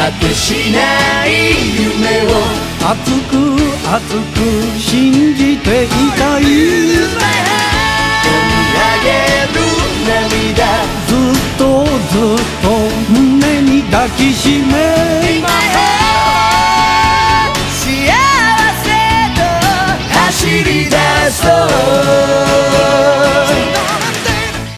果てしない夢を熱く熱く信じていたい。 込み上げる涙ずっとずっと胸に抱きしめ